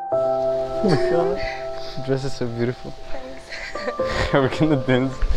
Oh my god. The dress is so beautiful. Thanks. We're gonna dance.